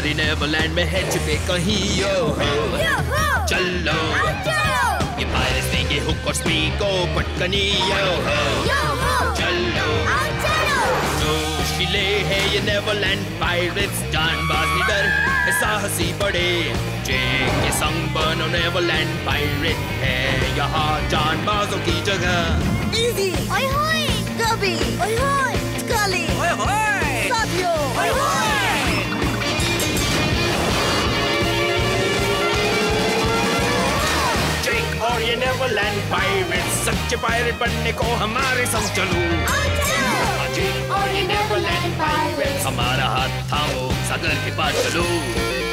हमारी नेवरलैंड में है छुपे कहीं यो हो। चलो ये पायरेट्स देंगे हुक और स्पीक को पटकनी यो हो। चलो जोशीले है ये नेवरलैंड पायरेट्स, जानबाज निडर है साहसी बड़े, जेक के संग बनो नेवरलैंड पायरेट है यहाँ जानबाजों की जगह। इजी ओए होए, गबी ओए होए, स्कली ओए होए, साथियो ओए होए। जेक और ये नेवरलैंड पायरेट्स, सच्चे पायरेट बनने को हमारे संग चलो। जेक और ये नेवरलैंड पायरेट्स, हमारा हाथ थामो, सागर के पार चलो।